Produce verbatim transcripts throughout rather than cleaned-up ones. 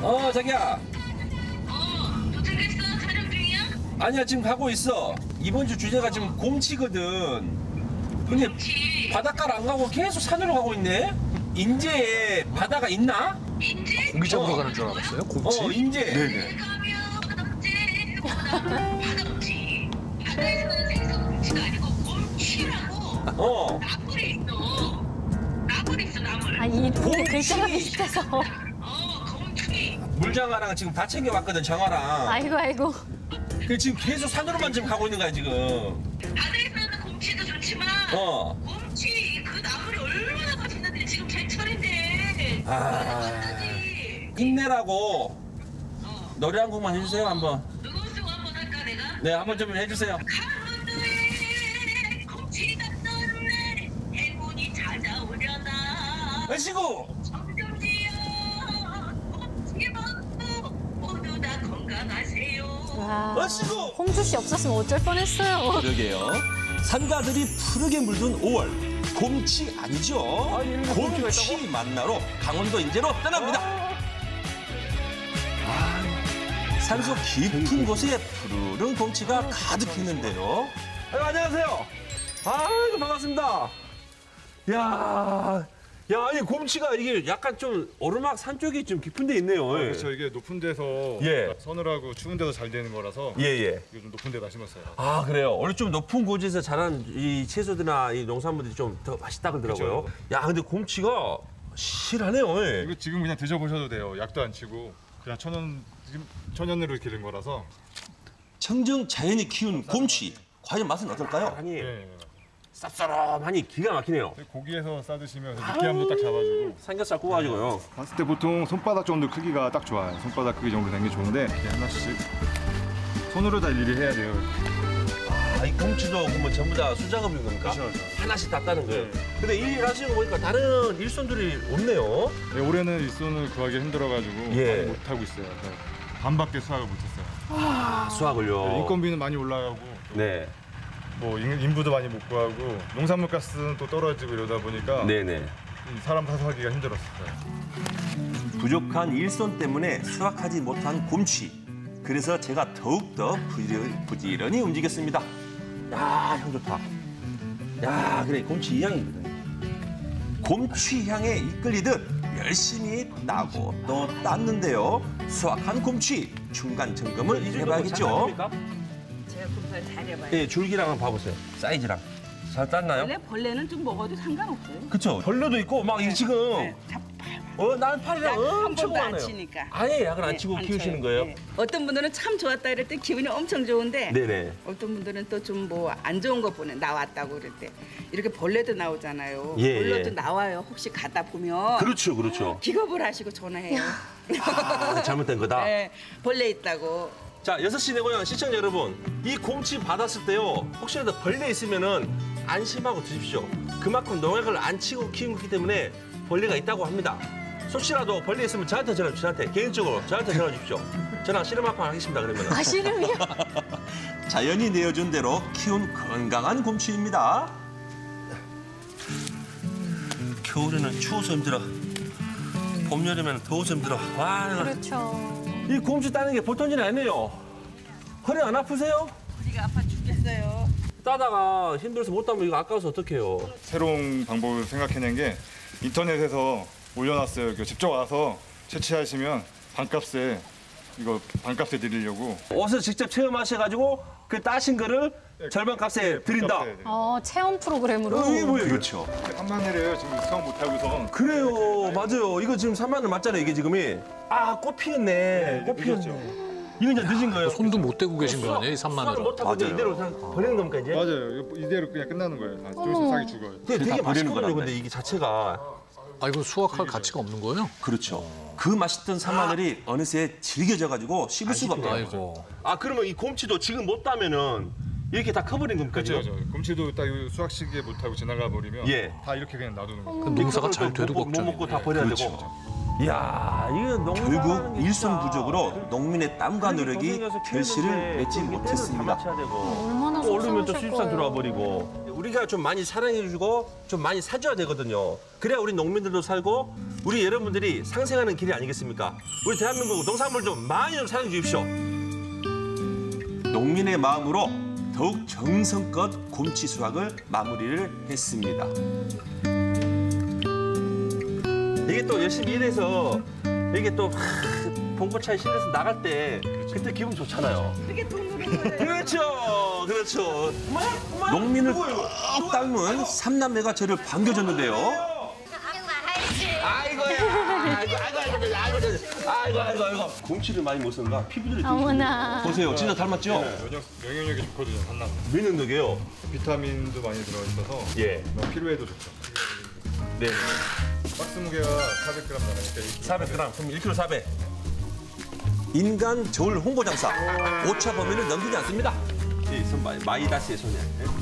어, 자기야. 어, 도착했어? 촬영 중이야? 아니야, 지금 가고 있어. 이번 주 주제가 지금 곰치거든. 근데 곰치. 바닷가를 안 가고 계속 산으로 가고 있네? 인제에 바다가 있나? 인제? 고기 잡으러 어. 가는 줄 알았어요? 곰치? 어, 인제. 네네. 가면 어째 바다곰치. 바다에서는 생선곰치가 아니고 곰치라고. 어. 나물에 있어. 나물 있어, 나물. 아, 이 동네 곰치. 글자가 비슷해서. 어, 곰치. 물장아랑 지금 다 챙겨왔거든, 장아랑. 아이고, 아이고. 그 지금 계속 산으로만 지금 가고 있는 거야, 지금. 바다에서는 곰치도 좋지만 어. 곰치 그 나물이 얼마나 맛있는데 지금 제철인데. 아. 맛있지. 힘내라고 어. 노래 한 곡만 해주세요, 한번. 누구 쓰고 한번 할까 내가? 네, 한번 좀 해주세요. 강원도에 곰치 잡던 날 행운이 찾아오려나 아시고! 점점지어 곰치 먹고 모두 다 건강하세요. 와. 아시고! 홍주 씨 없었으면 어쩔 뻔했어요. 그러게요. 산가들이 푸르게 물든 오월. 곰치 아니죠? 아, 이런 거 곰치가 곰치 만나러 강원도 인제로 떠납니다. 아, 산속 깊은 곳에 푸르른 곰치가 가득했는데요. 아유, 안녕하세요. 아이고, 반갑습니다. 야, 야, 아니 곰치가 이게 약간 좀 오르막 산 쪽이 좀 깊은 데 있네요. 아, 그렇죠. 이게 높은 데서 예. 서늘하고 추운 데서 잘 되는 거라서 예, 예. 이거 좀 높은 데다 심었어요. 아, 그래요? 원래 좀 높은 곳에서 자란 이 채소들이나 이 농산물들이 좀 더 맛있다 그러더라고요. 그쵸. 야, 근데 곰치가 실하네요. 예. 이거 지금 그냥 드셔보셔도 돼요. 약도 안 치고 그냥 천연 지금 천연으로 기른 거라서. 청정 자연이 키운 곰치. 과연 맛은 어떨까요? 아니, 예. 쌉싸름하니 기가 막히네요. 고기에서 싸드시면 느끼함도 딱 잡아주고. 삼겹살 구워가지고요. 봤을 때 보통 손바닥 정도 크기가 딱 좋아요. 손바닥 크기 정도 된 게 좋은데 이렇게 하나씩 손으로 다 일일이 해야 돼요. 아, 이 곰치도 그러면 전부 다 수작업인 겁니까? 그렇죠. 하나씩 다 따는 거예요. 네. 근데 이 일 하시는 거 보니까 다른 일손들이 없네요. 네, 올해는 일손을 구하기 힘들어가지고 예. 많이 못 하고 있어요. 네. 반밖에 수확을 못했어요. 아, 수확을요. 네, 인건비는 많이 올라가고 또 네. 뭐 인- 인부도 많이 못 구하고 농산물 가스는 또 떨어지고 이러다 보니까 네네. 이 사람 사서하기가 힘들었어요. 부족한 일손 때문에 수확하지 못한 곰치. 그래서 제가 더욱더 부지런히, 부지런히 움직였습니다. 야, 향 좋다. 야, 그래, 곰치 이 향이거든. 곰치 향에 이끌리듯 열심히 따고 또 땄는데요. 수확한 곰치 중간 점검을 해봐야겠죠. 제가 kum살 잘해봐요. 예, 줄기랑 한번 봐보세요. 사이즈랑. 잘 땄나요? 원래 벌레는 좀 먹어도 상관없어요. 그쵸. 벌레도 있고 막 이게 지금 네, 자, 어, 난 팔이랑 약 한 엄청 번도 안 많아요. 치니까. 아예 약을 안 네, 치고 안 키우시는 쳐요. 거예요? 네. 어떤 분들은 참 좋았다 이럴 때 기분이 엄청 좋은데 네네. 어떤 분들은 또 좀 뭐 안 좋은 거 보내 나왔다고 그럴 때 이렇게 벌레도 나오잖아요. 예, 벌레도 예. 나와요. 혹시 가다 보면 그렇죠, 그렇죠. 기겁을 하시고 전화해요. 아, 잘못된 거다. 네, 벌레 있다고. 자, 여섯 시 내 고향 시청자 여러분, 이 곰치 받았을 때요, 혹시라도 벌레 있으면은 안심하고 드십시오. 그만큼 농약을 안 치고 키운 거기 때문에 벌레가 있다고 합니다. 혹시라도 벌레 있으면 저한테 전화 주십시오. 저한테 개인적으로 저한테 전화 주십시오. 저랑 씨름 한 판 하겠습니다. 그러면. 아, 씨름이요? 자연이 내어준 대로 키운 건강한 곰치입니다. 겨울에는 추워서 힘들어. 봄 여름에는 더워서 힘들어. 와, 그렇죠. 이 곰치 따는 게 보통 일이 아니에요. 허리 안 아프세요? 우리가 아파 죽겠어요. 따다가 힘들어서 못 따면 이거 아까워서 어떡해요? 새로운 방법을 생각해낸 게 인터넷에서 올려놨어요. 이거 직접 와서 채취하시면 반값에 이거 반값에 드리려고. 옷을 직접 체험하셔가지고 그 따신 거를 절반 값에 드린다. 반값에 드려요. 어, 체험 프로그램으로. 어, 이게 뭐예요? 그렇죠. 삼만 원을 지금 수확 못하고서 그래요, 맞아요. 이거 지금 삼만 원 맞잖아요, 이게 지금이. 아, 꽃 피었네. 꽃 피었죠. 이거 이제 늦은 거예요. 손도 못 대고 계신 거 아니에요? 이 수확을 삼만으로. 못하고 이제 이대로 그냥 버리는 겁니까, 이제? 맞아요. 이거 이대로 그냥 끝나는 거예요. 다 좀 있으면 싹이 죽어요. 근데 되게 다 버리는 맛있거든요, 거라며. 근데 이게 자체가. 아, 이거 수확할 가치가 없는 거예요? 그렇죠. 그 맛있던 사마늘이 어느새 질겨져가지고 씹을 수가 없어요. 아이고. 아, 그러면 이 곰치도 지금 못 따면은 이렇게 다 커버린 겁니까? 그렇죠. 지금? 그렇죠. 곰치도 딱 수확 시기에 못하고 지나가 버리면 예. 다 이렇게 그냥 놔두는 거예요. 그 농사가 잘 돼도 못, 못 걱정이네. 먹고 다 버려야 그렇죠. 되고. 이야, 이거 농사 결국 일손 부족으로 농민의 땀과 노력이 결실을 맺지 못했습니다. 얼마나 또 얼르면 또 속상하실 수입산 거예요. 들어와 버리고. 우리가 좀 많이 사랑해주고 좀 많이 사줘야 되거든요. 그래야 우리 농민들도 살고 우리 여러분들이 상생하는 길이 아니겠습니까? 우리 대한민국 농산물 좀 많이 좀 사랑해 주십시오. 농민의 마음으로 더욱 정성껏 곰치 수확을 마무리를 했습니다. 이게 또 열심히 일해서 이게 또 봉고차에 실려서 나갈 때 그때 기분 좋잖아요. 그게 돈으로 거예요. 그렇죠, 그렇죠. 농민을 꼭 닮은 삼남매가 저를 반겨줬는데요. 아이고야, 아이고, 아이고, 아이고, 아이고, 아이고, 아이고, 아이고. 곰치를 많이 못 쓴가? 피부들이 좀 어머나. 보세요, 진짜 닮았죠? 면역, 명령력이 좋거든요, 산나무. 면역력이에요. 비타민도 많이 들어있어서 예, 뭐 피로에도 좋죠. 네. 박스 무게가 사백 그램 나가니까 사백 그램, 그럼 일 킬로그램 사백. 인간 저울 홍보 장사 오차 범위를 넘기지 않습니다. 이 손 마이다스의 소녀.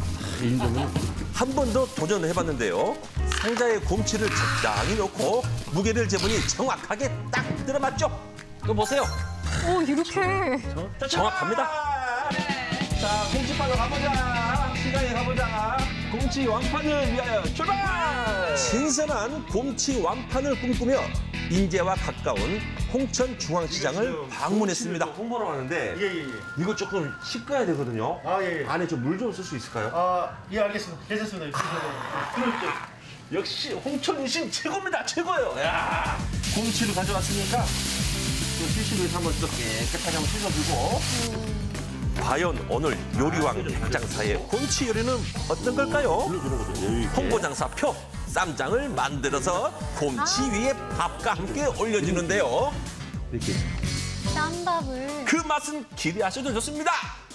한 번 더 도전을 해봤는데요. 상자에 곰치를 적당히 넣고 무게를 재보니 정확하게 딱 들어맞죠? 또 보세요. 오, 이렇게. 정확합니다. 자, 곰치판으로 가보자. 시장에 가보자. 곰치 완판을 위하여 출발! 신선한 곰치 완판을 꿈꾸며 인제와 가까운 홍천중앙시장을 방문했습니다. 홍보를 하는데 예, 예, 예. 이거 조금 씻어야 되거든요. 아, 예, 예. 안에 좀 물 좀 쓸 수 있을까요? 아, 예, 알겠습니다. 괜찮습니다. 그럴게요. 역시 홍천유신 최고입니다. 최고예요. 야, 곰치를 가져왔으니까 또 시식을 위해서 한번 또 깨끗하게 한번 씻어주고. 과연 오늘 요리왕 백장사의 곰치 요리는 어떤 걸까요? 홍보장사표 쌈장을 만들어서 곰치 위에 밥과 함께 올려주는데요. 이렇게 쌈밥을. 그 맛은 기대하셔도 좋습니다.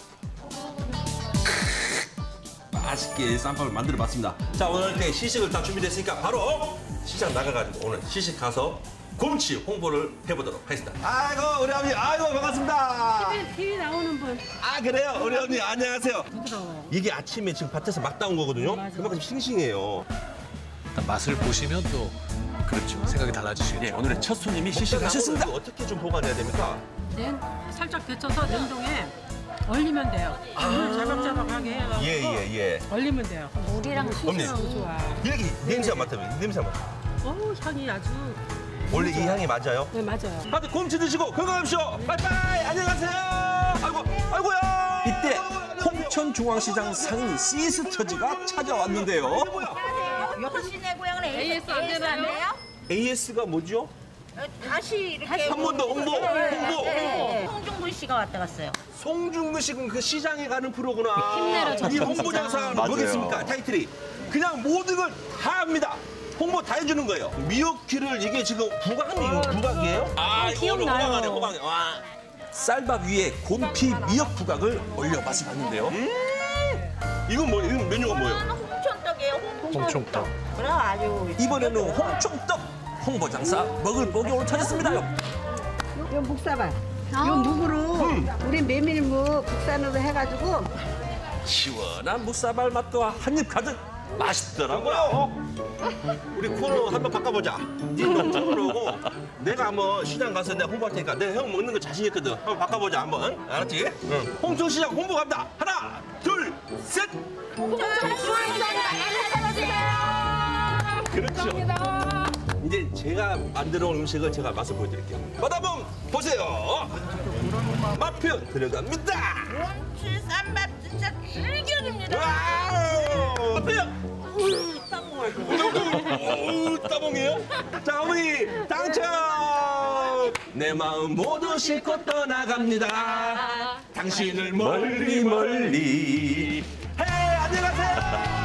맛있게 쌈밥을 만들어봤습니다. 자, 오늘 이렇게 시식을 다 준비됐으니까 바로 시장 나가가지고 오늘 시식 가서 곰치 홍보를 해보도록 하겠습니다. 아이고, 우리 어머니, 아이고, 반갑습니다. 티비 나오는 분. 아, 그래요? 우리 어머니, 안녕하세요. 부드러워. 이게 아침에 지금 밭에서 막 따온 거거든요. 그만큼 싱싱해요. 일단 맛을 보시면 또 그렇죠. 생각이 달라지시겠죠. 네, 오늘의 첫 손님이 시식하셨습니다. 어떻게 좀 보관해야 됩니까? 냉, 살짝 데쳐서 냉동에 얼리면 돼요. 물 자박자박하게 해가지고 예, 예, 예. 얼리면 돼요. 물이랑 어머니, 너무 좋아. 이렇게 냄새 안 맡아요. 냄새 안 맡아요. 어우, 향이 아주. 원래 이 향이 맞아요? 네, 맞아요. 다들 곰치 드시고 건강하십시오. 빠이빠이. 안녕하세요. 아이고, 아이고야. 이때 홍천중앙시장 상인 시스터즈가 찾아왔는데요. 여신의 고향은 에이에스 안 되나요? 에이에스가 뭐죠? 다시 이렇게 한 번 더 홍보, 홍보. 송중근 씨가 왔다 갔어요. 송중근 씨는 그 시장에 가는 프로구나. 힘내라, 이 전통 홍보장사 시장. 뭐겠습니까? 타이틀이. 그냥 모든 걸 다 합니다. 홍보 다 해주는 거예요. 미역기를 이게 지금 부각이 부각이에요? 아, 이거 기억나요. 호강하네, 호강해. 와. 쌀밥 위에 곰피 미역 부각을 올려 맛을 봤는데요. 음 이건 뭐, 이건 메뉴가 뭐예요? 홍천떡이에요. 홍총떡. 그래 아주. 이번에는 홍총떡 홍보장사 먹을 복이 오늘 터졌습니다. 요 묵사발. 아. 요 묵으로 우리 메밀묵 국산으로 해가지고 시원한 무사발 맛과 한입 가득 맛있더라고요. 우리 코너 한번 바꿔보자. 네 코너고 내가 한번 시장 가서 내가 홍보할 테니까 내가 형 먹는 거 자신 있거든. 한번 바꿔보자 한번. 알았지? 응. 홍천시장 홍보 갑니다. 하나, 둘, 셋. 그렇죠. 이제 제가 만들어 온 음식을 제가 맛을 보여드릴게요. 마다봉 보세요. 맛 표현 들어갑니다. 곰치 쌈밥 진짜 즐겨줍니다. 와우! 어때요? 오, 따봉이에요? 자, 어머니 당첨! 내 마음 모두 싣고 떠나갑니다. 당신을 멀리 멀리. 헤이, 안녕하세요.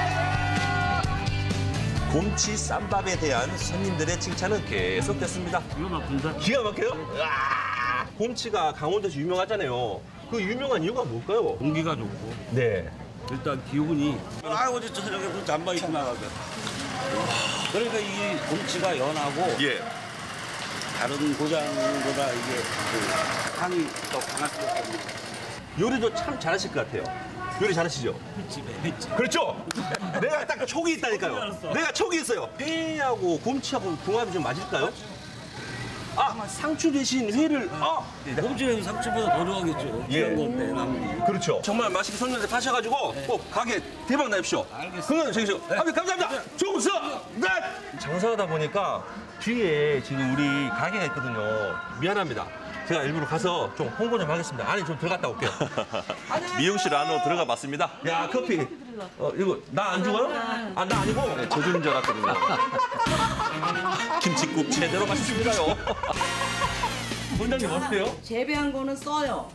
곰치 쌈밥에 대한 손님들의 칭찬은 계속됐습니다. 기가 막힌다. 기가 막혀요? 와, 곰치가 강원도에서 유명하잖아요. 그 유명한 이유가 뭘까요? 공기가 좋고 네. 일단 기운이 아이고 저 저녁에 잠바 입고 나가거든. 그러니까 이 곰치가 연하고 예. 다른 고장보다 이게 그 향이 더 강할 것 같아요. 요리도 참 잘하실 것 같아요. 요리 잘하시죠? 횟집. 그렇죠? 내가 딱 촉이 있다니까요. 내가 촉이 있어요. 회하고 곰치하고 궁합이 좀 맞을까요? 아, 상추 대신 회를. 아, 곰치는 상추보다 더 좋아하겠죠. 예. 귀한 건데 나물이. 그렇죠. 정말 맛있게 손님한테 파셔가지고 꼭 가게 대박 나십시오. 그건 저기 저. 아버지 감사합니다. 종수. 네. 장사하다 보니까 뒤에 지금 우리 가게가 있거든요. 미안합니다. 제가 일부러 가서 좀 홍보 좀 하겠습니다. 안에 좀 들어갔다 올게요. 미용실 안으로 들어가 봤습니다. 야 커피. 어 이거 나 안 죽어요? 아 나 아니고. 네, 저 주는 줄 알았거든요. 김치국 제대로 맛있습니다요. 원장님 어때요? 재배한 거는 써요.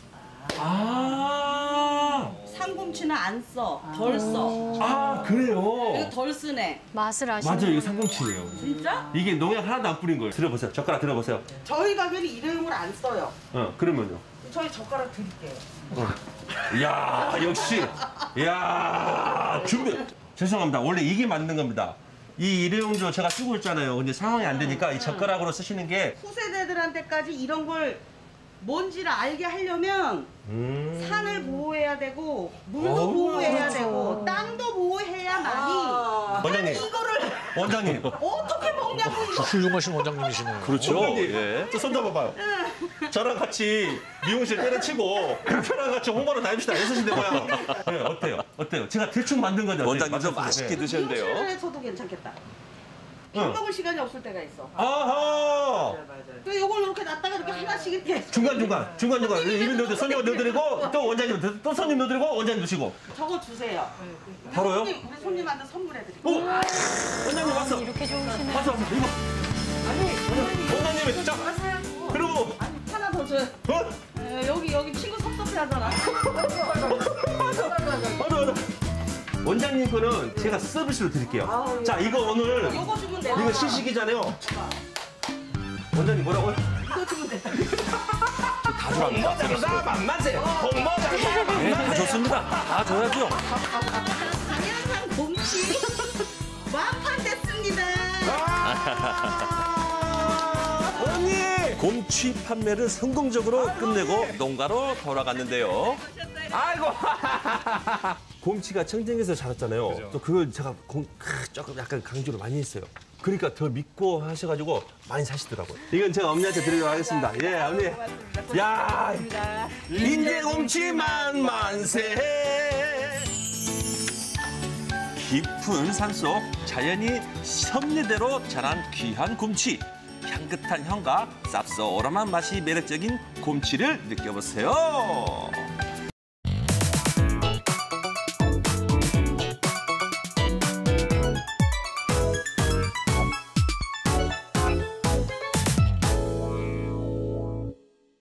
아, 상곰치는 안 써. 덜 써. 아 그래요. 이거 덜 쓰네. 맛을 아시는 맞아요, 이게 상공치예요. 진짜? 이게 농약 하나도 안 뿌린 거예요. 들어보세요. 젓가락 들어보세요. 저희 가게는 일회용을 안 써요. 어, 그러면요. 저희 젓가락 드릴게요. 이야, 역시. 이야, 준비. 죄송합니다. 원래 이게 맞는 겁니다. 이 일회용조 제가 쓰고 있잖아요. 근데 상황이 안 되니까 이 젓가락으로 쓰시는 게. 후세대들한테까지 이런 걸 뭔지를 알게 하려면 음. 산을 보호해야 되고 물도 어우, 보호해야 그렇죠. 되고 땅도 보호해야만이 원장님. 이거를 원장님. 어떻게 먹냐고 이거. 훌륭하신 원장님이시네요. 그렇죠. 원장님, 예. 저 손 잡아봐요. 저랑 같이 미용실 때려치고 저랑 같이 홍보를 다닙시다. 여섯 시대 모양. 네, 어때요? 어때요? 제가 대충 만든 거죠. 원장님도 네, 맛있게 네. 드셨는데요. 미용실에서도 괜찮겠다. 밥 응. 먹을 시간이 없을 때가 있어. 아하! 그 요걸 이렇게 놨다가 이렇게 하나씩 이렇게 중간중간, 중간중간. 이분 넣어드리고, 손님 넣어드리고, 또 원장님, 넣어드리고, 또 손님 넣어드리고, 원장님 넣으시고. 저거 주세요. 바로요? 손님, 우리 손님한테 선물해드릴게요. 오! 원장님 왔어. 이렇게 좋으시네. 왔어, 왔어. 이거. 원장님이, 자, 그리고, 하나 더 줘요. 어? 어, 여기 여기 친구 섭섭해하잖아. 맞아, 맞아. 원장님 거는 제가 서비스로 드릴게요. 자, 이거 오늘, 요거 주면 돼. 이거 시식이잖아요. 원장님 뭐라고요? 이거 주면 돼. 다 좋아합니다. 홍모장사 만만세! 홍모장사 네, 다 만만세! 좋습니다. 다 줘야죠. 당연한 곰치 완판됐습니다. 언니! 곰취 판매를 성공적으로 끝내고 농가로 돌아갔는데요. 아이고! 곰치가 청정에서 자랐잖아요. 또 그걸 제가 공, 크, 조금 약간 강조를 많이 했어요. 그러니까 더 믿고 하셔가지고 많이 사시더라고요. 이건 제가 언니한테 드리도록 하겠습니다. 예, 언니. 야, 인제 곰치 만만세. 깊은 산속 자연이 섭리대로 자란 귀한 곰치. 향긋한 향과 쌉싸름한 맛이 매력적인 곰치를 느껴보세요.